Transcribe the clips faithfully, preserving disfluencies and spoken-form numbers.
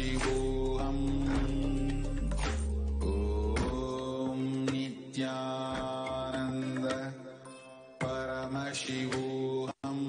परमशिवोऽहम् ॐ नित्यानन्द परमशिवोऽहम्।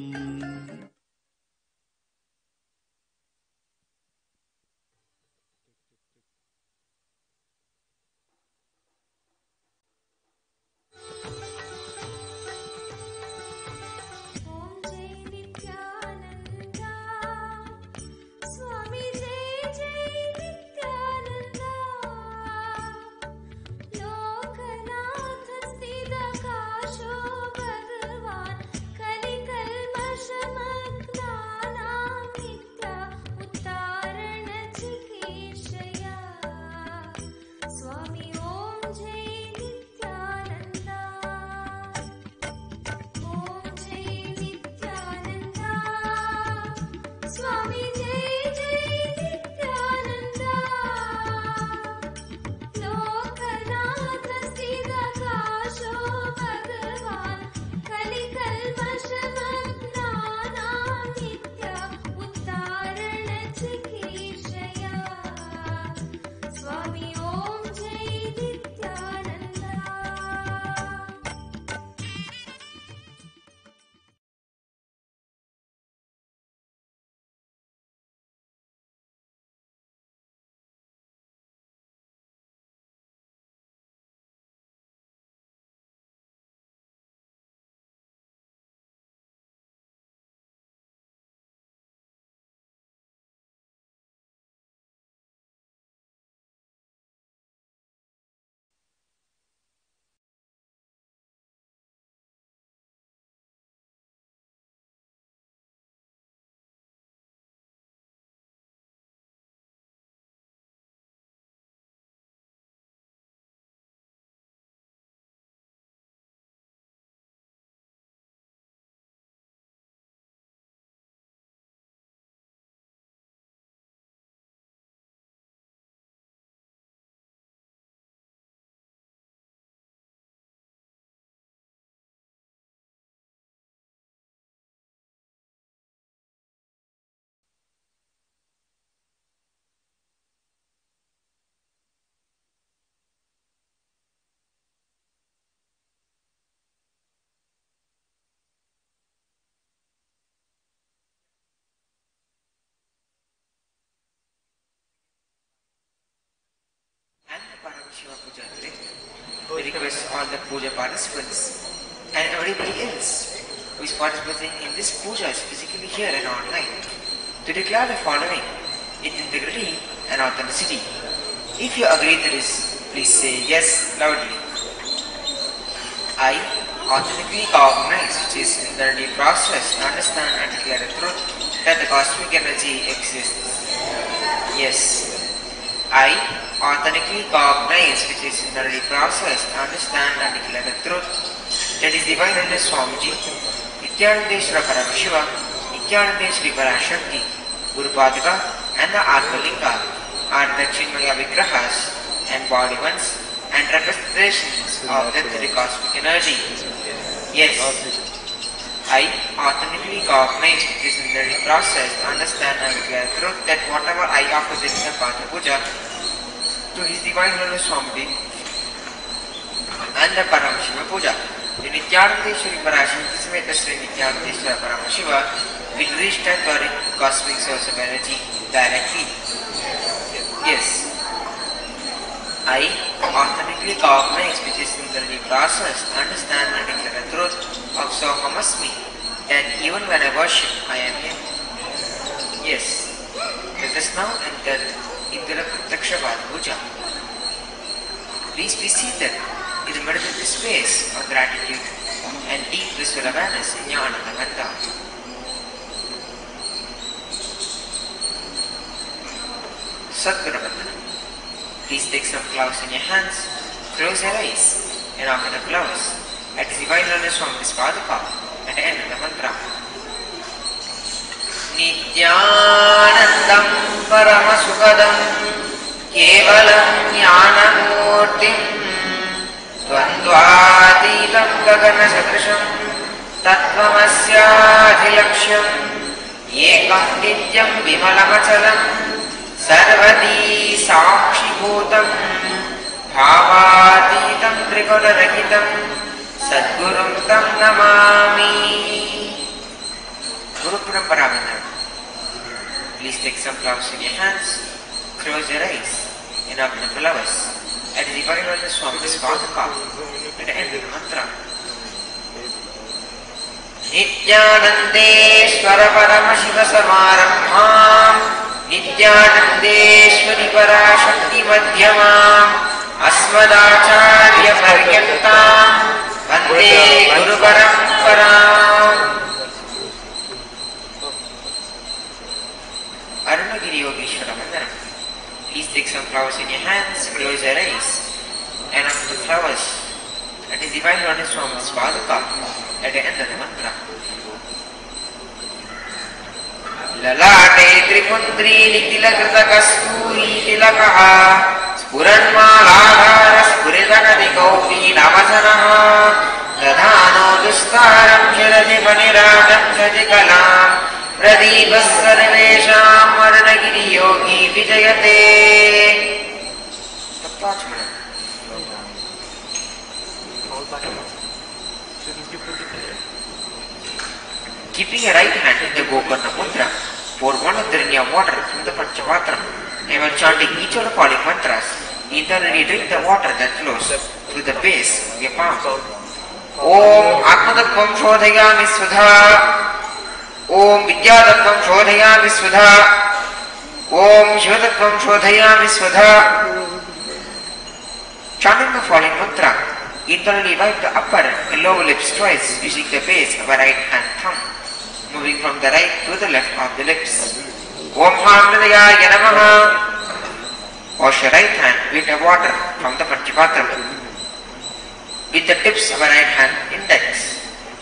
And the Paramashiva Puja today. We request all the puja participants and everybody else who is participating in this puja is physically here and online to declare the following in integrity and authenticity. If you agree to this, please say yes loudly. I authentically cognize, which is in the deep process, understand and declare the truth that the cosmic energy exists. Yes. I authentically cognize, which is in the ready process, understand and declare the truth that is Divine Holiness Swamiji, Nityanandeshwara Paramashiva, Nityanandeshwari Parashakti, Guru Padika and the Atmalinga are the Chinmaya Vigrahas, embodiments and representations of the three cosmic energy. Yes, I authentically cognize, which is in the ready process, understand and declare the truth that whatever I offer this in the Patra Puja to His Divine Holiness Swamiji and the Paramashiva Puja, the Nityanandeshwari Parashakti Sameta Sri Nityanandeshwara Paramashiva will reach the authoric cosmic source of energy directly. Yes, I authentically cognize, which is in the process, understand and declare the truth of Soham Asmi, that even when I worship, I am Him. Yes, let us now enter into the Pratyaksha Puja. Please be seated in the meditative space of gratitude and deep visual awareness in your Anandaganta. Sadguru Vandana. Please take some flowers in your hands, close your eyes, and offer the flowers at His Divine Holiness Swami's Padaka and end the mantra. Nityanandam Paramasukadam Kevalam Jnanamurtim Dvandvatitam Gagana Sadrasham Tattvamasyaadhilaksham Ekam Nityam Vimalamachalam सर्वदी साक्षिभूतं भावातीतं त्रिगुणरहितं सद्गुरुं तं Namami. Guru Parampara. Please take some flowers in your hands, close your eyes, and open the flowers. At the divine on the Swami's Padaka, at the end of the mantra. Nityanandeshwara Parama Shiva Samarambham Nityanandeshwari Parashakti Madhyamam Asmadacharya Paryantam Vande Guru Paramparam. Arunagiri Yogeshwara Mandaram. Please take some flowers in your hands, close your eyes, and after the flowers, at the divine Lord Swami's Padaka, at the end of the mantra. Lalate Tripundri Nitila Krita Kasturi Tilakaha Spuranmaladhara Spuridakati Gopi Navasanaha Radhano Dustaram Shirati Paniratam Sajikalam Pradibas Sarvesham Arunagiri Yogi Vijayate. Keeping your right hand in the Gokarna Mudra, pour one of the Rinya water from the Panchavatram, and while chanting each of the following mantras, internally drink the water that flows through the base of your palm. Om Atmatattvam Shodhayami Svudha. Om Vidyatattvam Shodhayami Svudha. Om Shivatattvam Shodhayami Svudha. Chanting the following mantra, internally wipe the upper and lower lips twice using the base of a right hand thumb, moving from the right to the left of the lips. Om Hamridaya Namaha. Wash your right hand with the water from the Panchapatram with the tips of a right hand index,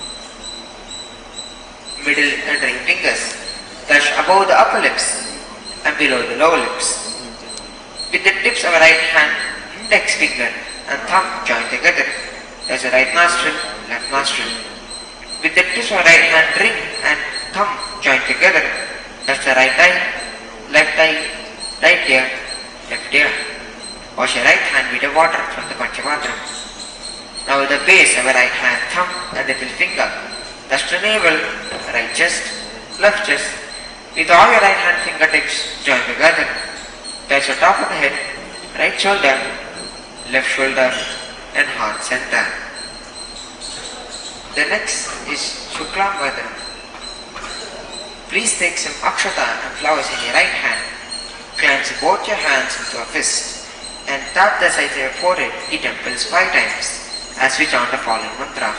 middle and ring fingers touch above the upper lips and below the lower lips. With the tips of a right hand index finger and thumb joined together, touch the right nostril, left nostril. With the tips of a right hand ring and thumb joined together, touch the right eye, left eye, right ear, left ear. Wash your right hand with the water from the Panchamatram. Now with the base of a right hand thumb and little finger, touch the navel, right chest, left chest. With all your right hand fingertips joined together, touch the top of the head, right shoulder, left shoulder, and heart center. The next is Shuklam Vadram. Please take some akshata and flowers in your right hand, clench both your hands into a fist, and tap the sides of your forehead, the temples five times, as we chant the following mantra.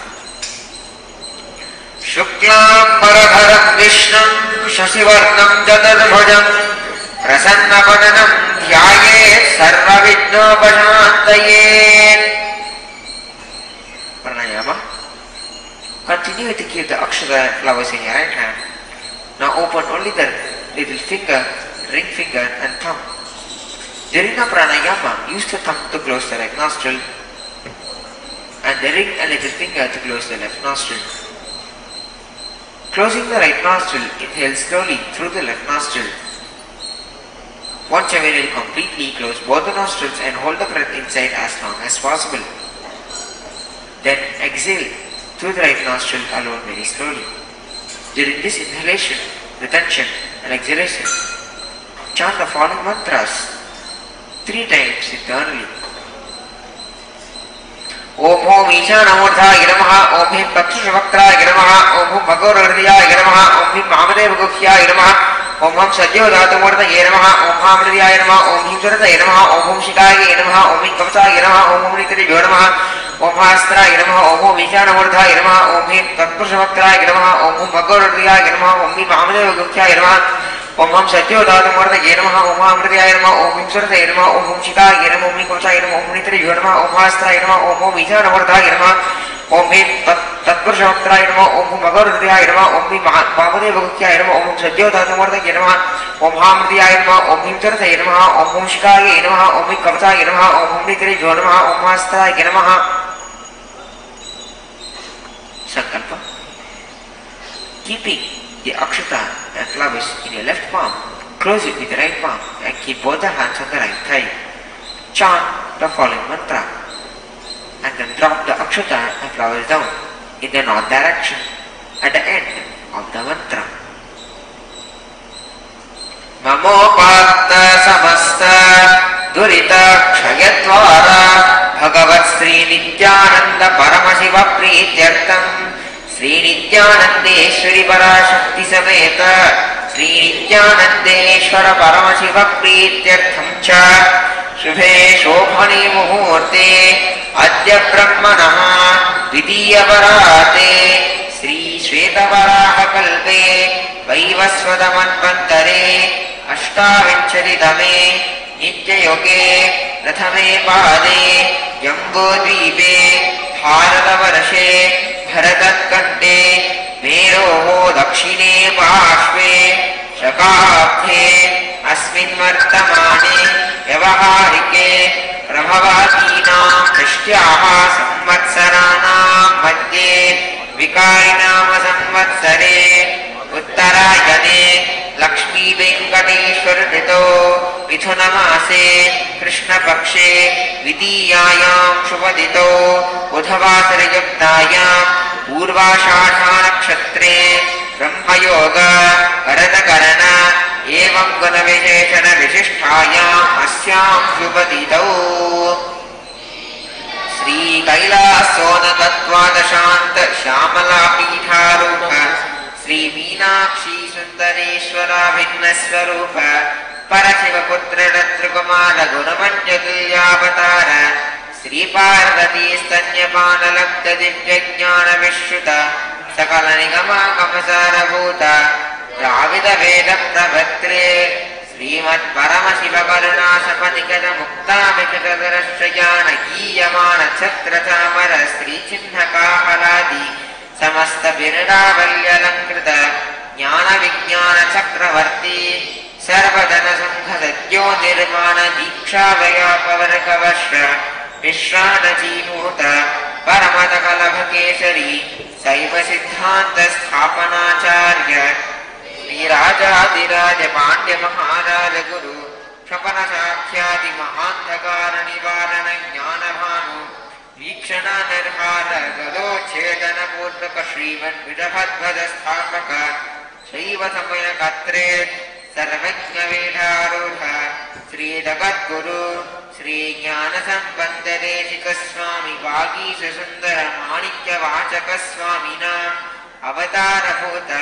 Shuklam Varadharam Vishnam Shasivarnam Jatarbhajam Prasannapananam Dhyayet Sarva Vidnopashantayet. Pranayama. Continue to keep the akshata and flowers in your right hand. Now open only the little finger, ring finger and thumb. During the pranayama, use the thumb to close the right nostril and the ring and little finger to close the left nostril. Closing the right nostril, inhale slowly through the left nostril. Once you will completely close both the nostrils and hold the breath inside as long as possible. Then exhale through the right nostril alone very slowly. During this inhalation, retention and exhalation, chant the following mantras three times internally. Om Hom Ishanamurthaya Namaha. Om Him Pakshushavakraya Namaha. Om Hum Bhagavadhaya Namaha. Om Him Mahamadeva Gukhyaya Namaha. Om Hum Sajyodhatamurthaya Namaha. Om Hamridaya Namaha. Om Him Surataya Namaha. Om Hum Shikaya Namaha. Om Him Kavasaya Namaha. Om Hum Nitribhyo Namaha. Om Hastraya Namaha. Om Hum Ishanamurthaya Namaha. Om Him Pakshushavakraya Namaha. Om Hum Bhagavadhaya Namaha. Om Him Mahamadeva Gukhyaya Namaha. Om Hum Sajyodhatamurthaya Namaha. Om Hamridaya Namaha. Om Him Surataya Namaha. Om Hum Shikaya Namaha. Om Him Kavasaya Namaha. Om Hum Nitribhyo Namaha. Om Hastraya Namaha. Om Hum Ishanamurthaya Namaha. Om Him Tatpurushavakraya Namaha. Om Hum Bhagavadhaya Namaha. Om Him Mahamadeva Gukhyaya Namaha. Om Hum Sajyodhatamurthaya Namaha. Om Hamridaya Namaha. Om Him Surataya Namaha. Om Hum Shikaya Namaha. Om Him Kavasaya Namaha. Om Hum Nitribhyo Namaha. Om Hastraya Namaha. Sankalpa. Keeping the akshata and flowers in your left palm, close it with the right palm and keep both the hands on the right thigh. Chant the following mantra and then drop the akshata and flowers down in the north direction at the end of the mantra. Mamopata samasta durita kshayatvara Bhagavat Sri Nityananda Paramashiva Prityartam Sri Nityanandeshwari Parashakti Sameta Sri Nityanandeshwara Paramashiva Prityartham Cha Shubhe Shobhane Muhurte Adya Brahmanaha Vidya Varate Sri Shvetavaraha Kalpe Vaivasvadamanvantare Ashtavincharitame Nitya Yoge Rathame Pade Jambudvipe Bharatavarshe Bharatatkante Meroho Dakshine Pashve Shakabhe Asmin Vartamane Yavaharike Prabhavatinam Krishtyaha Samvatsaranam Madhye Vikarinam Samvatsare Uttarayane Lakshmi Venkateshwar Rito Mithunamase Krishna Pakshe Vidiyayam Shubhadito Udhavasara Yuktayam Purvashadha Nakshatre Brahma Yoga Karana Karana Evam Guna Visheshana Vishishtayam Asyam Shubhadito Sri Kailasona Tattvadashanta Shyamala Pitharupa Sri Meenakshi Sundareshwara Vinnaswarupa Parashiva Putra Ratrakumara Gunamanjatulyavatara Sri Parvati Stanyapana Lakta Divya Jnana Vishruta Sakala Nigama Kamasara Bhuta Dravida Veda Prabhatre Srimad Paramashiva Karuna Sapanikata Mukta Vikatadarashrayana Giyamana Chatra Tamara Sri Chinnaka Haladi Samasta Virda Valyalankrita Jnana Vijnana Chakravarti Sarvadana Samkhadajyo Nirvana Diksha Vaya Pavarakavashra Vishrana Jimuta Paramata Kalabhakeshari Saiva Siddhanta Sthapanacharya Sri Raja Adiraja Pandya Maharaja Guru Shapana Sakhyati Mahantakara Nivarana Jnana Bhanu Vikshana Nirhara Gado Chetana Purvaka Sriman Vidabhadvada Sthapaka Shaiva Samaya Katre Sarvajna Vedharudha Sri Jagat Guru Sri Jnana Sambandha Deshika Swami Vagisha Sundara Manikya Vachaka Swamina Avatara Bhuta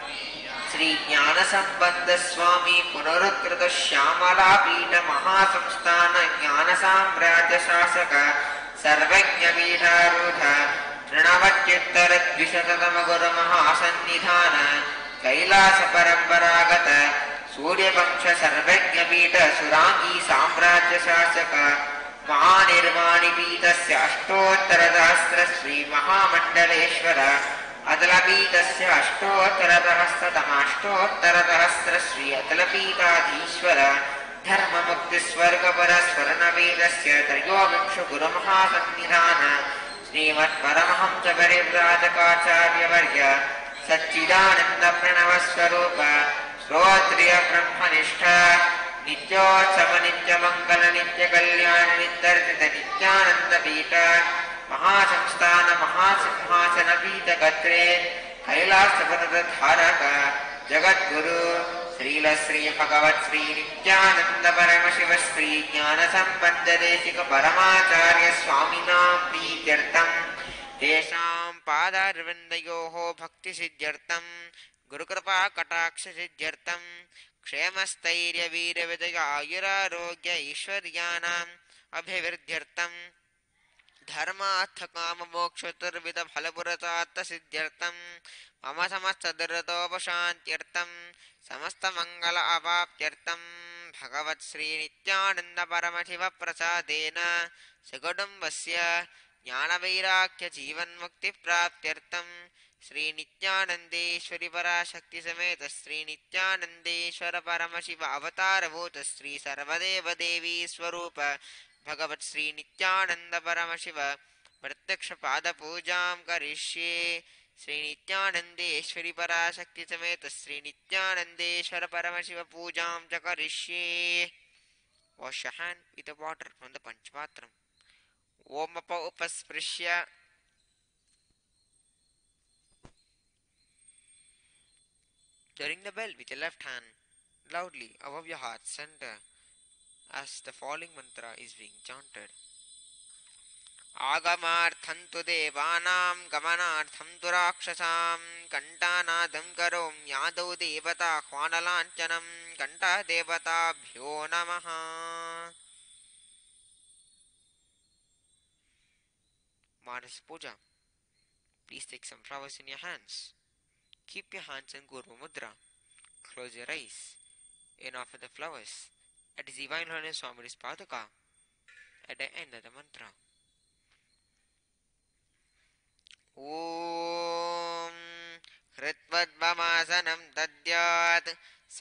Sri Jnana Sambandha Swami Punarukrita Shyamala Pita Mahasamsthana Jnana Samrajya Shasaka Sarvajna Vedharudha Trinavatyittara Dvishatatama Guru Mahasannidhana Kailasa Paramparagata Surya Vangsha Sarvajna Pita Surangi Samrajya Shasaka Mahanirvani Pitasya Ashtottara Dahasra Sri Mahamandaleshwara Adalapitasya Ashtottara Dahasra Tamashtottara Dahasra Sri Adalapitadhishwara Dharma Mukti Swarga Paraswarana Vedasya Trayovimsha Guru Mahasannidhana Srimad Paramahamsa Parivrajakaacharya Varya Satchidananda Pranava Swarupa Srotriya Brahmanishta Nityotsama Nitya Mangala Nitya Kalyana Nittarjita Nityananda Pita Mahasamsthana Mahasimhasana Pita Katre Kailasapata Dharaka Jagat Guru Srila Sri Bhagavat Sri Nityananda Paramashiva Sri Jnana Sambandha Deshika Paramacharya Swaminam Prityartham Tesham Padarvindayoho Bhakti Siddhyartham Guru Kripa Kataksha Siddhyartham Ksemastairya Veera Vidaya Ayurarogya Ishwaryanam Abhivirdhyartham Dharma Artha Kama Moksha Turvida Phalapuratatta Siddhyartham Mama Samasta Duratopashantyartham Samasta Mangala Avaptyartham Bhagavat Sri Nityananda Paramashiva Prasadena Sagadam Vasya Jnana Vairakkya Jivan Mukti Praptyartham Sri Nityanandeshwari Parashakti Sameta Sri Nityanandeshwara Paramashiva Avatara Bhuta Sri Sarvadeva Devi Swarupa Bhagavat Sri Nityananda Paramashiva Pratyaksha Pada Pujam Karishye Shri नित्यानंदेश्वरी Parashakti समेत श्री नित्यानंदेश्वर परमशिव पूजां च करिष्ये. Wash your hand with the water from the Panchpatram. Om apa upasprishya. Ring the bell with your left hand loudly above your heart center as the following mantra is being chanted. Agamartham tu devanam gamanartham tu rakshasam kantanadam karom yadau devata khvanalanchanam kanta devata bhyo namaha. Manas Puja. Please take some flowers in your hands. Keep your hands in Gurva Mudra. Close your eyes and offer the flowers at His Divine Holiness Swami's Paduka at the end of the mantra. Om Hritvadvamasanam Dadyat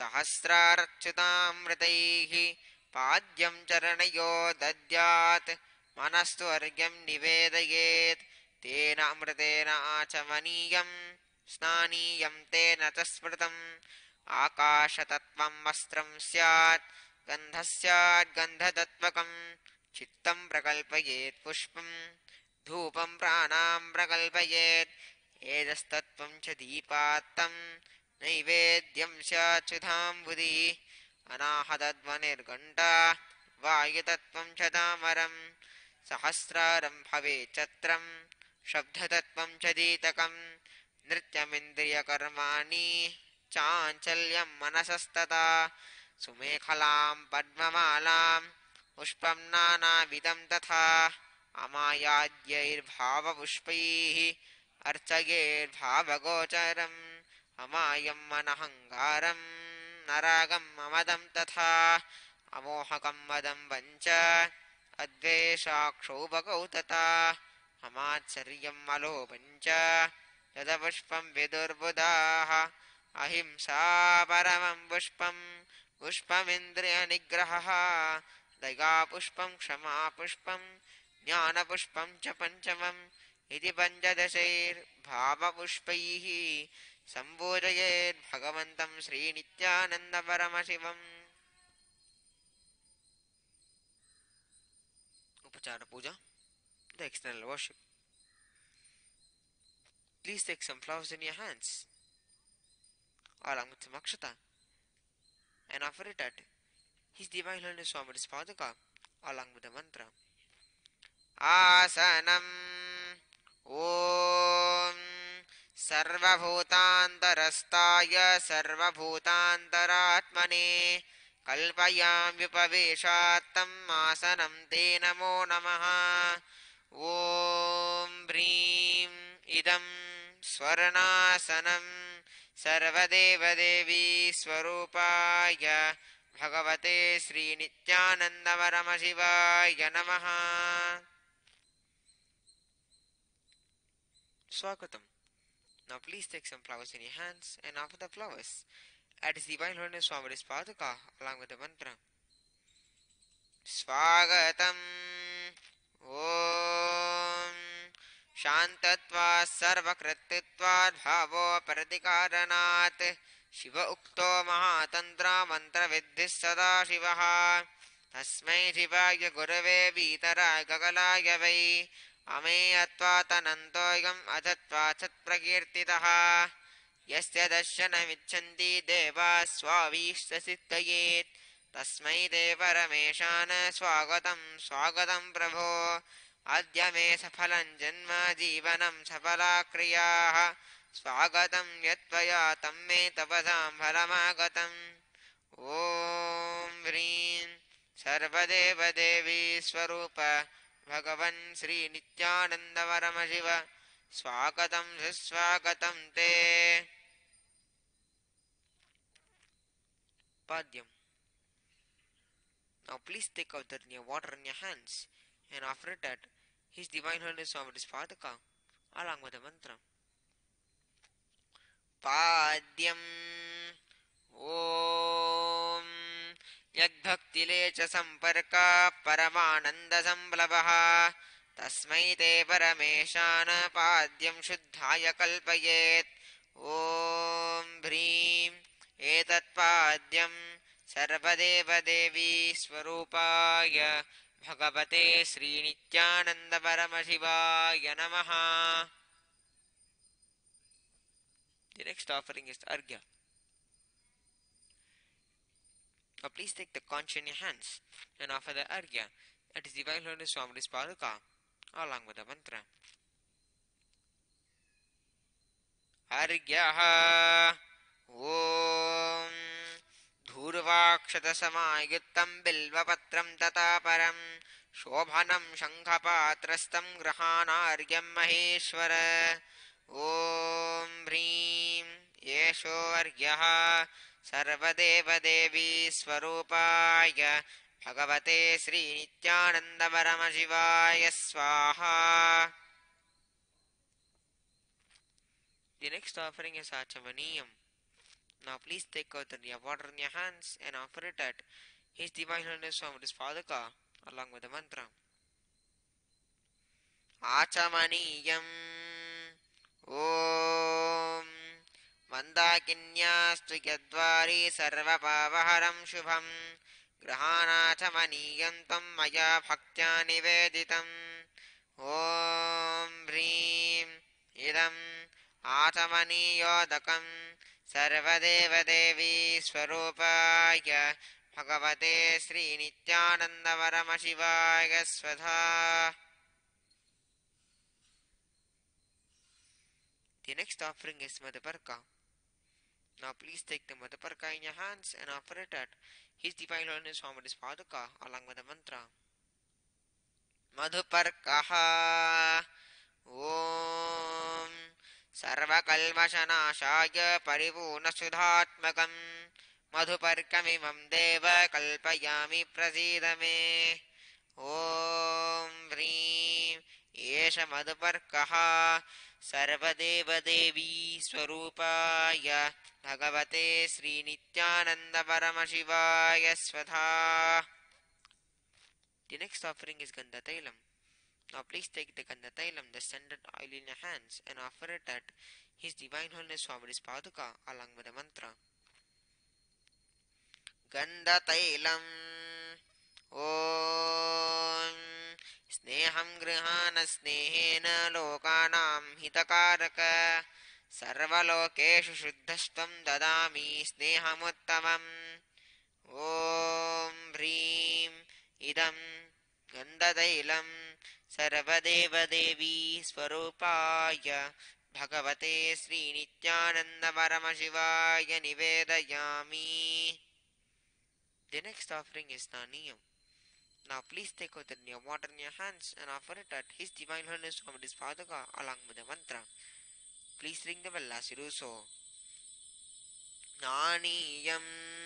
Sahasrarchutamritaihi Padyam Charanayo Dadyat Manastu Argyam Nivedayet Tena Amritena Achamaniyam Snaniyam Tena Tasmritam Akashatattvam Vastram Syat Gandhasyat Gandhatatvakam Chittam Prakalpayet Pushpam Dhupam Pranam Prakalpayet Edastattvam Cha Deepattam Naivedyam Syat Sudham Buddhi Anahadadvanirganda Vayatattvam Cha Damaram Sahasraram Bhave Chatram Shabdhatattvam Cha Deetakam Nrityamindriya Karmani Chanchalyam Manasastata Sumekhalam Padmamalam Pushpam Nana Vidam Tatha Amayadyair Bhava Pushpaihi Archagir Bhava Gocharam Amayam Manahangaram Naragam Amadam Tatha Amohakam Madam Vancha Adveshakshobhagautata Amacharyam Alopancha Yada Pushpam Vidurbudaha Ahimsa Paramam Pushpam Pushpam Indriya Nigraha Daiga Pushpam Kshama Pushpam Jnana Pushpam Cha Panchamam Iti Panchadashair Bhava Pushpaihi Sambodhayet Bhagavantam Sri Nityananda Paramashivam. Upachara Puja, the external worship. Please take some flowers in your hands along with some akshata and offer it at His Divine Holiness Swami's Paduka along with the mantra. Asanam Om Sarvabhutantarastaya Sarvabhutantaratmane Kalpayam Vipaveshatam Asanam Te Namo Namaha. Om Bhreem Idam Swarnasanam Sarvadeva Devi Swarupaya Bhagavate Sri Nityananda Paramasivaya Namaha. Swagatam. Now please take some flowers in your hands and offer the flowers at His Divine Holiness Swami's Paduka along with the mantra. Swagatam Om Shantatva Sarvakrititva Bhavo Pratikaranat Shiva Ukto Mahatantra Mantra Viddhis Sada Shivaha Tasmai Shivaya Gurave Vitara Gagalaya Vai Ame Atva Tanantoyam Ajatva Chatprakirtitaha Yasya Dashana Vichanti Deva Swavishtasitayet Tasmai Deva Rameshana Swagatam Swagatam Prabho Adya me saphalam janma jivanam saphala kriyaha swagatam yatvaya tamme tapasam phalamagatam. Om Bhreem Sarvadeva Devi Swarupa Bhagavan Sri Nityananda Paramashiva Swagatam Swagatam Te. Padyam. Now please take out the water in your hands and offer it at His Divine Holiness Swami's Paduka along with the mantra. Padyam Om Yadbhaktilecha Samparka Paramananda Samblavaha तस्मै ते परमेशान पाद्यं शुद्धाय कल्पयेत्। ॐ ह्रीं एतत्पाद्यं सर्वदेवदेवी स्वरूपाय भगवते श्रीनित्यानन्दपरमशिवाय नमः. The next offering is Arghya. Now please take the conch in your hands and offer the Arghya at His Divine Holiness Swami's Paduka along with the mantra. Arghyaha Om Dhurvakshatasamayuttam Bilvapatram Tataparam Shobhanam Shankhapatrastam Grahanargyam Maheshwara. Om Hrim Yesho Arghyaha Sarvadevadevi Swarupaya Bhagavate Sri Nityananda Paramasivaya Swaha. The next offering is Achamaniyam. Now please take out the water in your hands and offer it at His Divine Holiness Swami's Paduka along with the mantra. Achamaniyam Om Mandakinyastu Yadvari Sarvapavaharam Shubham Grahanachamaniyam Tam Maya Bhaktya Niveditam. Om Hrim Idam Achamaniyodakam Sarvadevadevi Swarupaya Bhagavate Sri Nityananda Paramasivaya Swadha. The next offering is Madhaparka. Now please take the Madhaparka in your hands and offer it at His Divine Holiness Swami's Paduka along with the mantra. Madhuparkaha Om Sarvakalmashanashaya Paripurnasudhatmakam Madhuparkamimam Deva Kalpayami Prasidame. Om Hrim Yesha Madhuparkaha Sarvadevadevi Swarupaya Bhagavate Sri Nityananda Paramasivaya Swadha. The next offering is Gandhatailam. Now please take the Gandhatailam, the scented oil in your hands and offer it at His Divine Holiness Swami's Paduka along with the mantra. Gandhatailam Om Sneham Grihana Snehena Lokanam Hitakaraka Sarvalokeshu Shuddhastvam Dadami Snehamuttamam. Om Hrim Idam Gandhatailam Sarvadevadevi Swarupaya Bhagavate Sri Nityananda Paramasivaya Nivedayami. The next offering is Naniyam. Now please take out the water in your hands and offer it at His Divine Holiness Swami's Paduka along with the mantra. Please ring the bell as you do so. Naniyam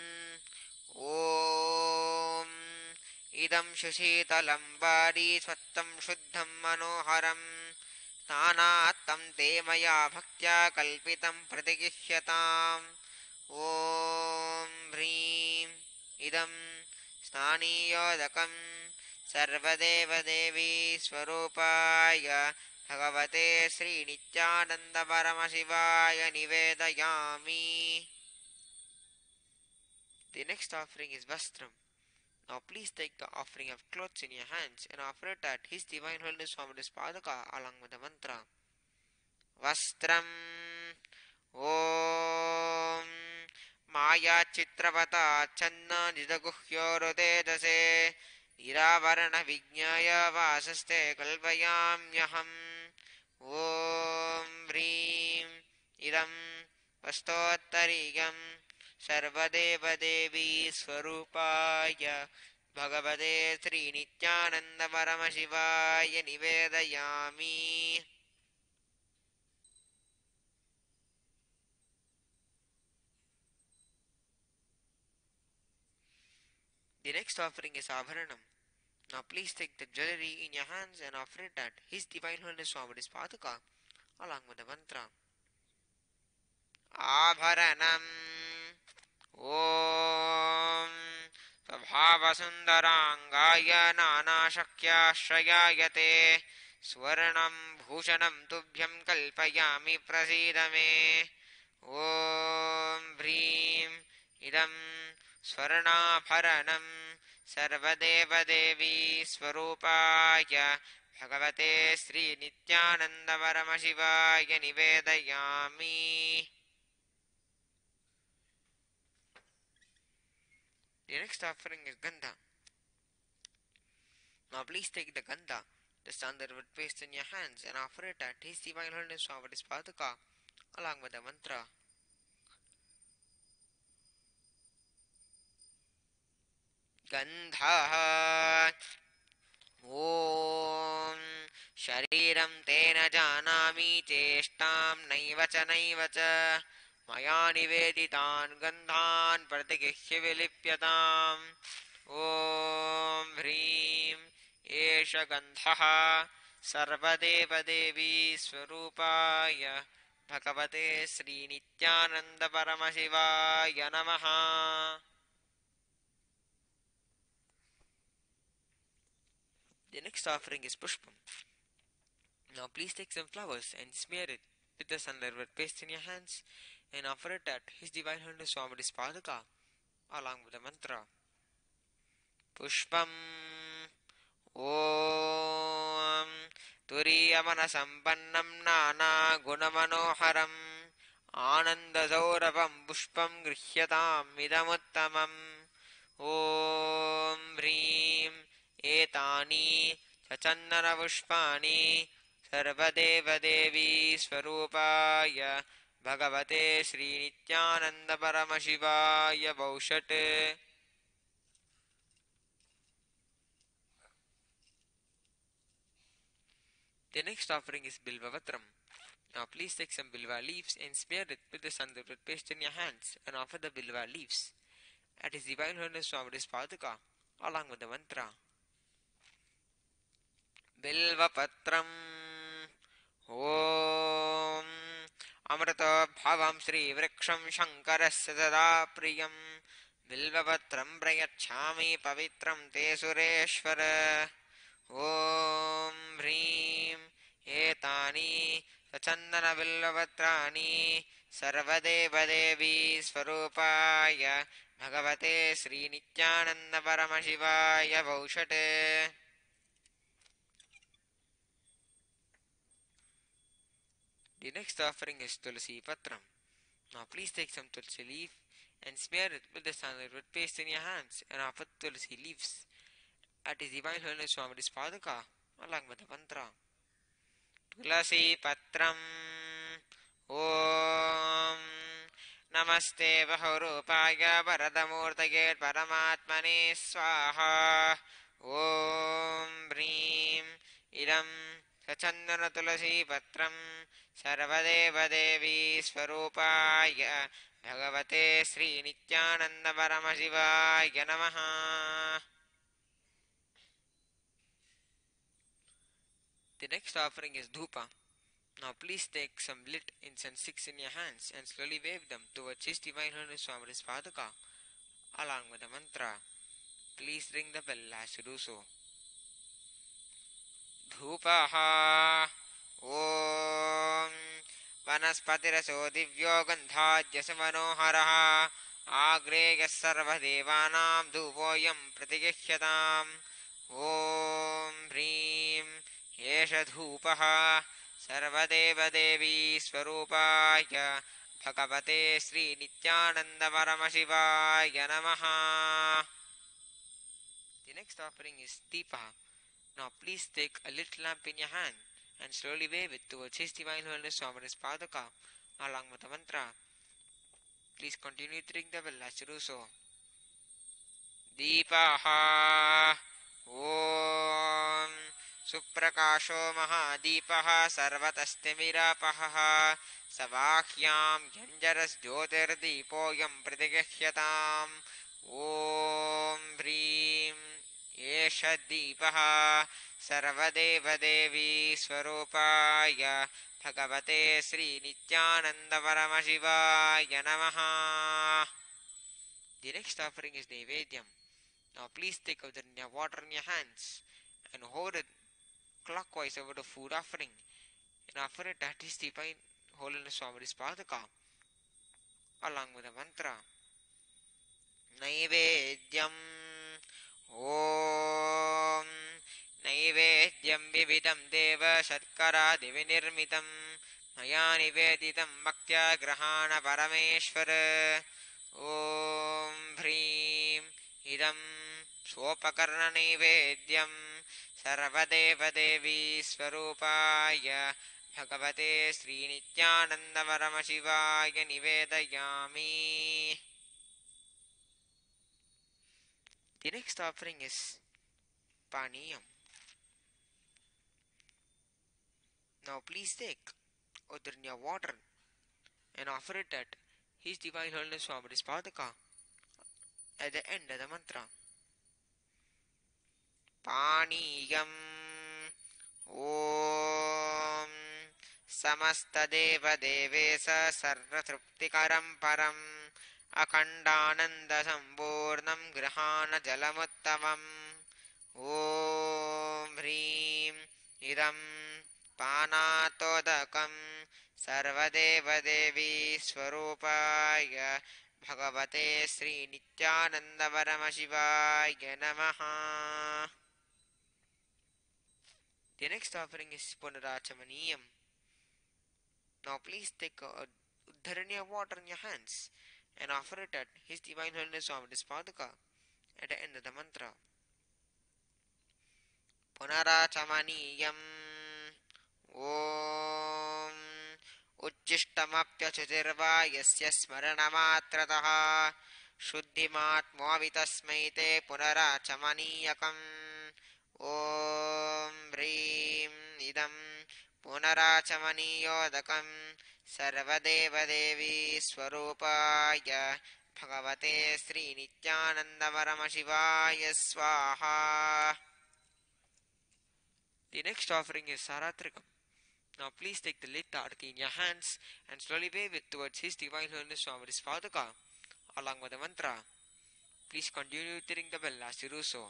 Om Idam Shushitalam Bari Svattam Shuddham Manoharam Snanatam Te Maya Bhaktya Kalpitam Pratigihyatam. Om Hrim Idam Snaniyodakam Sarvadevadevi Swarupaya Bhagavate Sri Nityananda Paramasivaya Nivedayami. The next offering is Vastram. Now please take the offering of clothes in your hands and offer it at His Divine Holiness Swami's Paduka along with the mantra. Vastram Om Maya Chitravata Channa Nidaguhyo Rodedase Iravarana Vijnaya Vasaste Kalpayamyaham. Om Hrim Idam Vastottariyam Sarvadevadevi Swarupaya Bhagavate Sri Nityananda Paramasivaya Nivedayami. The next offering is Abharanam. Now please take the jewelry in your hands and offer it at His Divine Holiness Swami's Paduka along with the mantra. Abharanam Om भावसुन्दराङ्गाय नानाशक्याश्रयाय ते स्वर्णं भूषणं तुभ्यं कल्पयामि प्रसीद मे। ॐ ह्रीं इदं स्वर्णाभरणं सर्वदेवदेवी स्वरूपाय भगवते श्रीनित्यानन्दपरमशिवाय निवेदयामि। The next offering is Gandha. Now please take the Gandha, the sandalwood paste in your hands, and offer it at His Divine Holiness Swami's Paduka, along with the mantra. Gandha Om Shariram Tena Janami Cheshtam Naiva Cha Naiva Cha Maya Niveditan Gandhan Pratigihya Vilipyatam. Om Hrim Esha Gandha Sarvadeva Devi Swarupaya Bhagavate Sri Nityananda Paramashivaya Namaha. The next offering is Pushpam. Now please take some flowers and smear it with the sandalwood paste in your hands and offer it at His Divine Holiness Swami's Paduka along with the mantra. Pushpam Om Turiyamana Sampannam Nana Gunamanoharam Ananda Zaurabam Pushpam Grihyatam Idamuttamam. Om Hrim Etani Chachandana Pushpani Sarvadeva Devi Swarupaya Bhagavate Sri Nityananda Paramashivaya Baushate. The next offering is Bilva Vatram. Now please take some Bilva leaves and smear it with the sandalwood paste in your hands and offer the Bilva leaves at His Divine Holiness Swami's Paduka along with the mantra. Bilva Patram Om Amrita Bhavam Sri Vriksham Shankarasya Sada Priyam Bilva Patram Prayachami Pavitram Te Sureshwara. Om Hrim Etani Sachandana Bilvapatrani Sarvadeva Devi Swarupaya Bhagavate Sri Nityananda Paramashivaya Baushate. The next offering is Tulsi Patram. Now please take some Tulsi leaf and smear it with the sandalwood paste in your hands and offer Tulsi leaves at His Divine Holiness Swami's Paduka along with the mantra. Tulasi Patram Om Namaste Bahurupaya Varadamurtaye Paramatmane Swaha. Om Hrim Idam Sachandana Tulasi Patram Sarvadeva Devi Swarupaya Bhagavate Sri Nityananda Paramashivaya Namaha. The next offering is Dhupa. Now please take some lit incense sticks in your hands and slowly wave them towards His Divine Holiness Swami's Paduka along with the mantra. Please ring the bell as you do so. Dhupaha Om Vanaspatiraso Divyo Gandhajyasa Manoharaha Agreyas Sarvadevanam Dhupoyam Pratigihyatam. Om Hrim Esha Dhupaha Sarvadeva Devi Swarupaya Bhagavate Sri Nityananda Paramashivaya Namaha. The next offering is Deepa. Now please take a lit lamp in your hand and slowly wave it towards His Divine Holiness Swami's Paduka along with the mantra. Please continue to ring the bell as you do so. Deepaha Om Suprakasho Mahadipaha Sarvatastimiراpaha Savahyam Yanjaras Jyotirdipoyam Pratigihyatam. Om Hrim Esha Deepaha Sarvadeva Devi Swarupaya Bhagavate Sri Nityananda Paramashivaya Namaha. The next offering is Nevedyam. Now please take out the water in your hands and hold it clockwise over the food offering and offer it at His Divine Holiness Swami's Padaka along with the mantra Naivedyam Om Naivedyam Vividam Deva Shatkara Divinirmitam Maya Niveditam Bhaktya Grahana Parameshwara Om Bhreem Idam Swapakarna Naivedyam Sarvadeva Devi Swarupaya Bhagavate Sri Nityananda Paramashivaya Nivedayami. The next offering is Paniyam. Now please take Udrnya water and offer it at His Divine Holiness Swami's Padaka at the end of the mantra. Paniyam Om Samasta Deva Devesa Sarva Truptikaram Param Akhandananda Samburnam Grahana Jalamuttavam Om Hreem Idam Panatodakam Sarvadeva Devi Swarupaya Bhagavate Sri Nityananda Paramashivaya Namaha. The next offering is Punarachamaniyam. Now please take a Uddharanya water in your hands and offer it at His Divine Holiness Swami's Padaka at the end of the mantra. Punarachamaniyam Om Uchishtamapyachutirva Yasya Smaranamatrataha Shuddhimatmvavitasmai te Punarachamaniyakam Om Hreem Idam Punarachamaniyodakam Sarvadeva Devi Swarupaya Bhagavate Sri Nityananda Paramashivaya Swaha. The next offering is Saratrikam. Now please take the lit arati in your hands and slowly wave it towards His Divine Holiness Swami's Padaka along with the mantra. Please continue to ring the bell as you do so.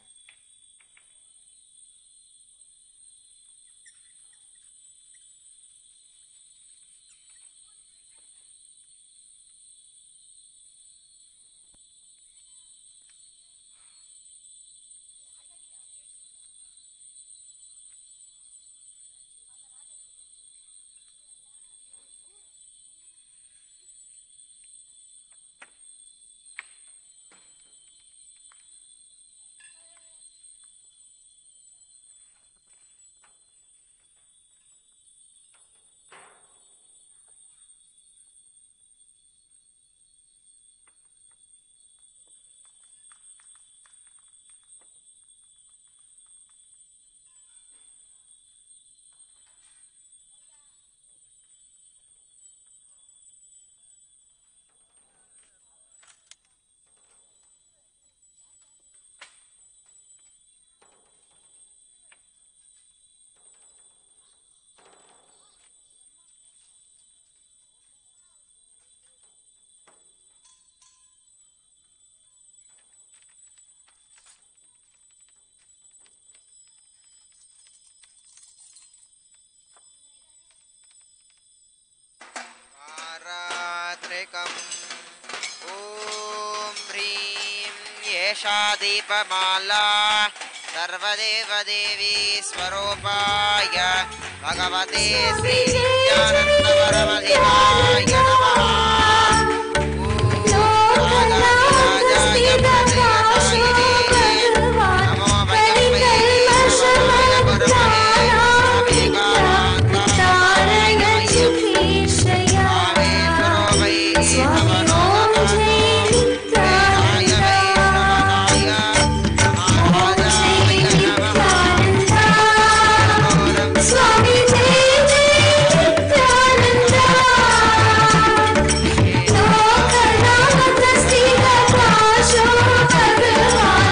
Om Hreem Yesha Deepamala Sarvadeva Devi Swarupaya Bhagavate Sri Nityananda Paramashivaya Namaha. Om Radha Radha Namo Bhagavate Swarupaya Paramashivaya Bhagwan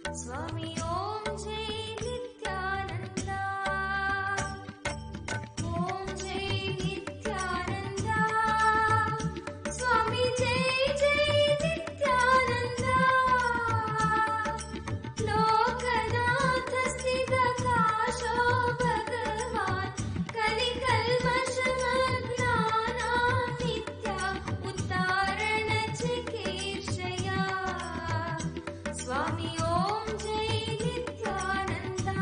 स्वामी ओम जय नित्यानंदा, ओम जय नित्यानंदा, स्वामी जय जय नित्यानंदा, लोकनाथ स्थितकाशो भगवान् कलिकल्मषमग्नानां नित्या उद्धारण चिकीर्षया, स्वामी ओम जय नित्यानंदा।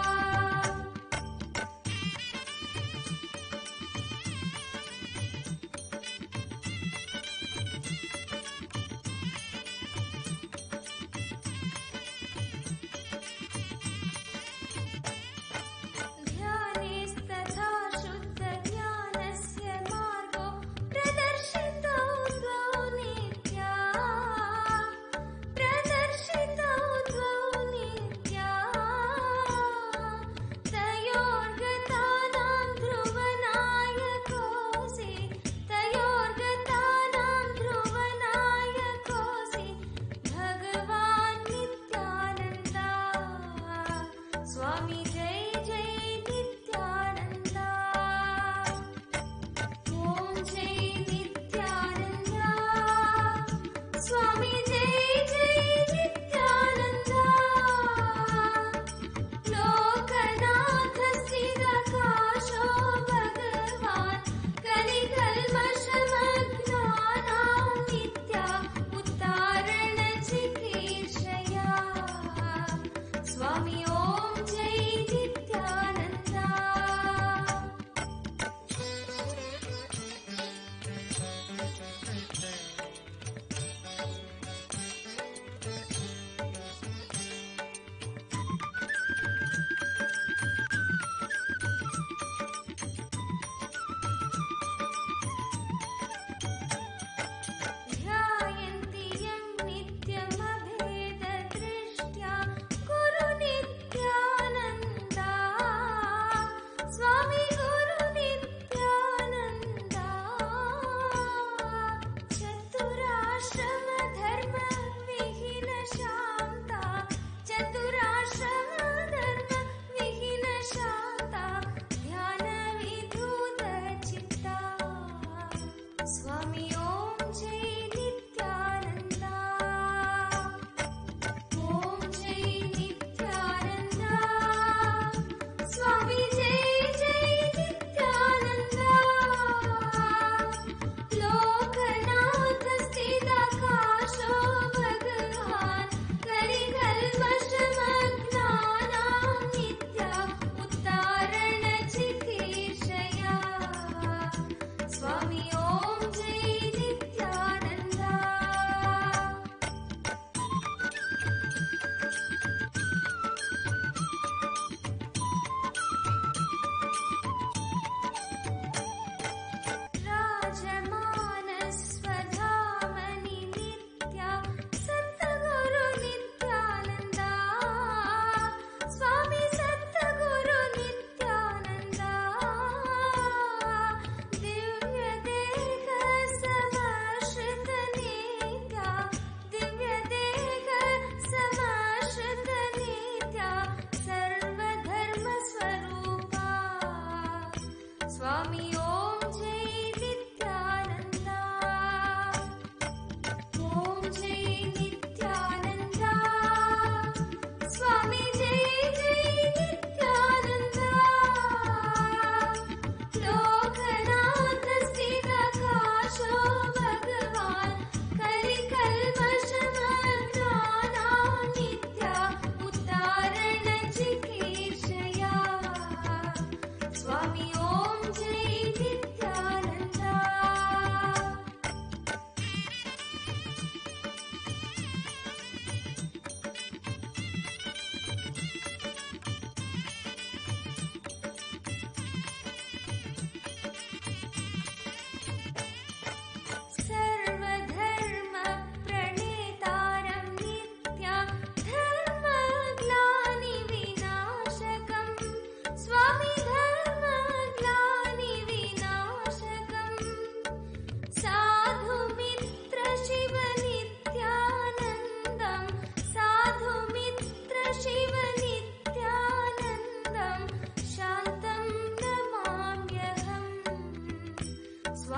ध्यानेस्तथा शुद्धज्ञानस्य मार्गो प्रदर्शितो द्वौ नित्या, प्रदर्शितो द्वौ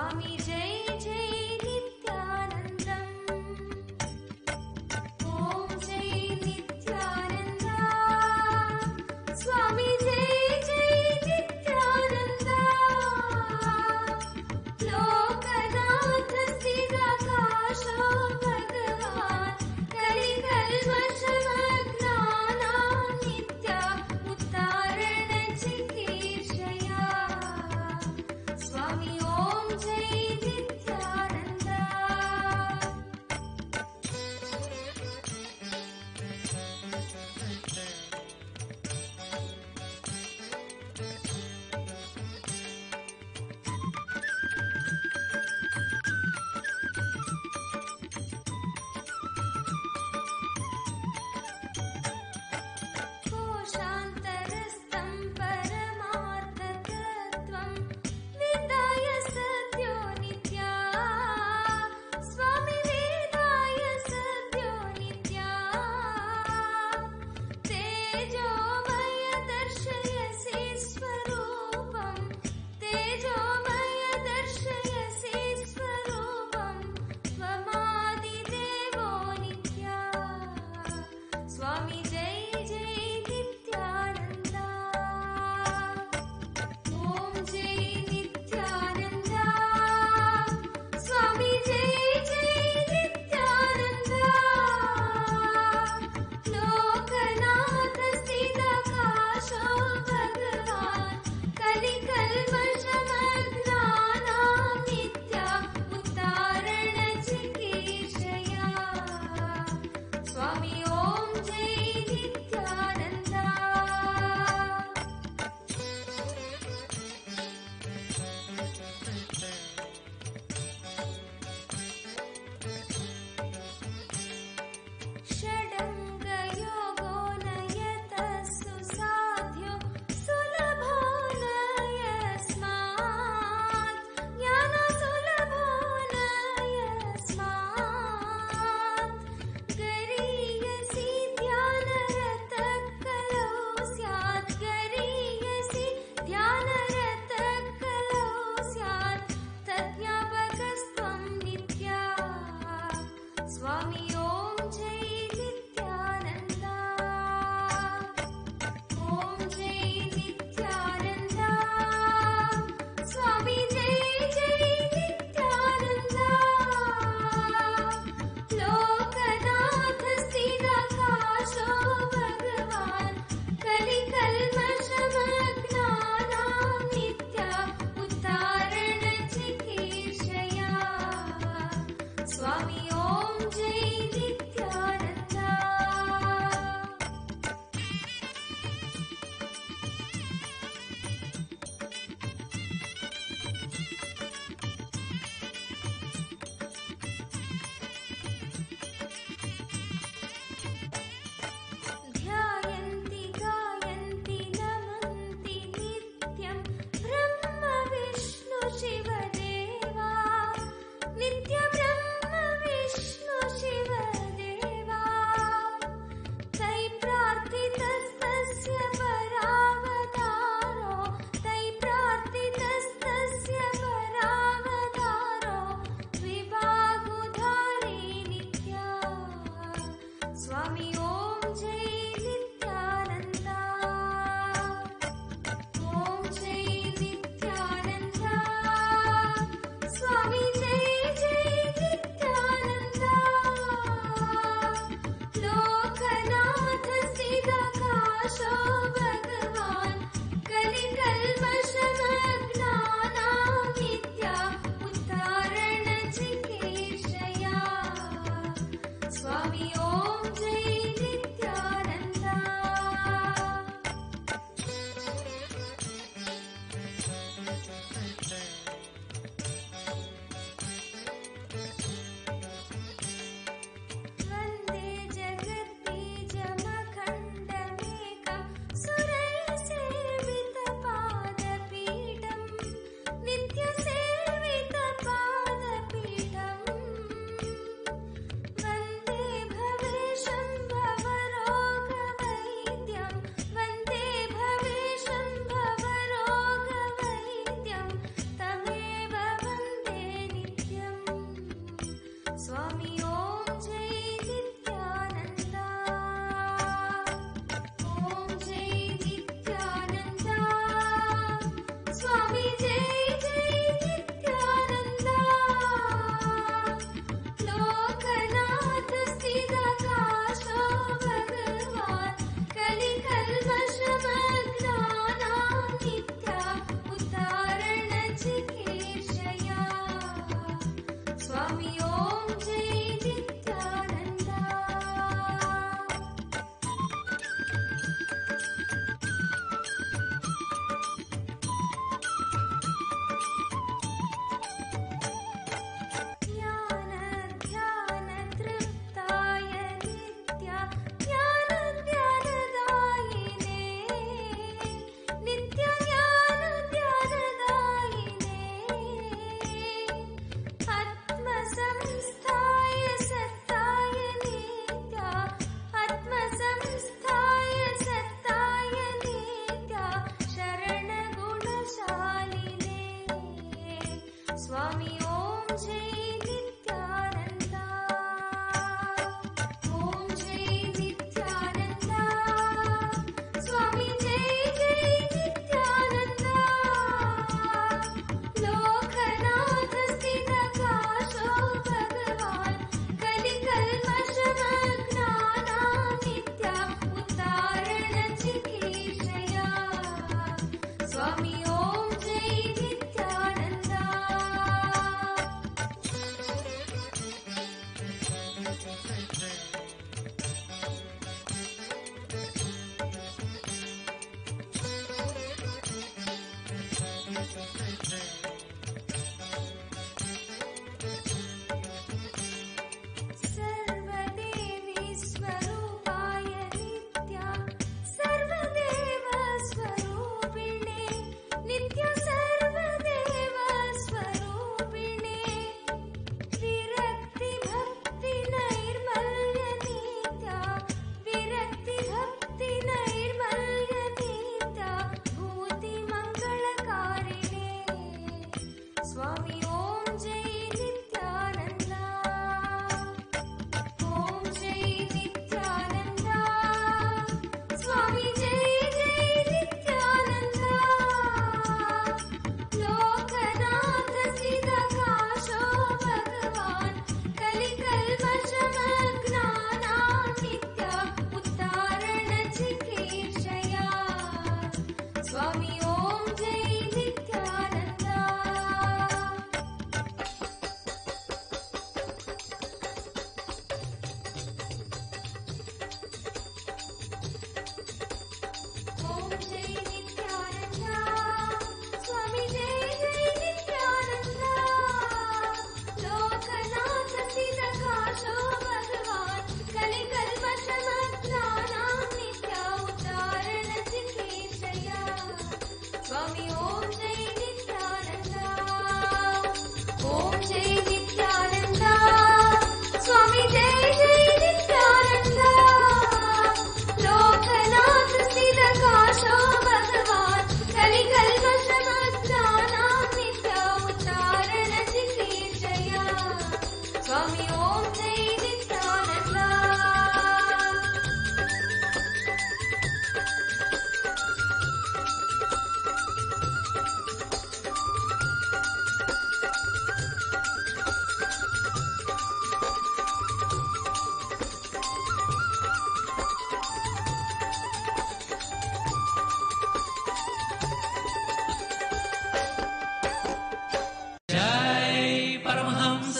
स्वामी जय जय नित्यानन्दम् ॐ जय नित्यानन्द स्वामी जय जय नित्यानन्द लोकनाथ स्थिराकाशो भगवान् कलिकल्मषमग्नानां नित्या उत्तारणचिकीर्षया स्वामी ॐ जय नित्यानन्द कोशान्तरस्थं परमार्थतत्त्वं वेदाय सद्यो नित्या स्वामी वेदाय सद्यो नित्या तेजोमय दर्शयसि स्वरूपं तेजोमय दर्शयसि स्वरूपं त्वमादिदेवो नित्या स्वामी जय जय नित्यानन्द ॐ जय नित्यानन्द स्वामी जय जय नित्यानन्द लोकनाथ स्थिराकाशो भगवान् कलिकल्मषमग्नानां नित्या उत्तारणचिकीर्षया स्वामी ॐ जय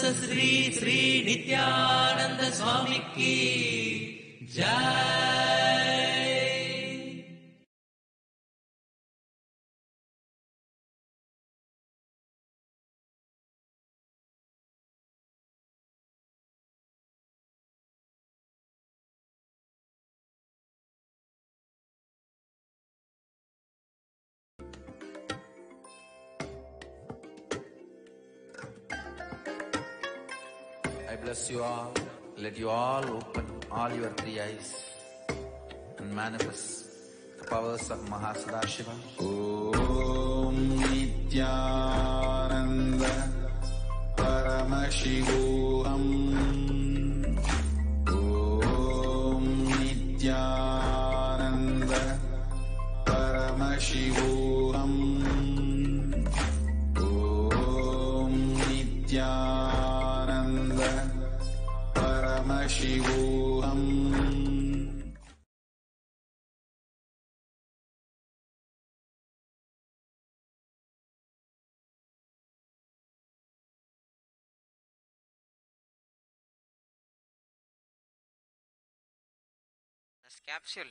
श्री श्री नित्यानंद स्वामी की जय। I bless you all. Let you all open all your three eyes and manifest the powers of Mahasadashiva. Om Nityananda Paramashivoham. Om Nityananda Paramashivoham. Om Nityananda Paramashivoham. Capsule.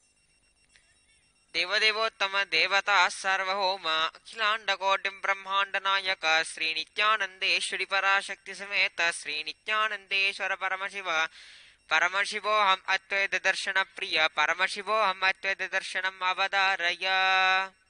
देवदेवोत्तम देवता सार्वभौम अखिलांडकोटिं ब्रह्मांड नायक श्री नित्यानंदेश्वरी पराशक्ति समेत श्री नित्यानंदेश्वर परमशिव परमशिवो हम अद्वैत दर्शन प्रिय परमशिवो हम अद्वैत दर्शनम अवतारय।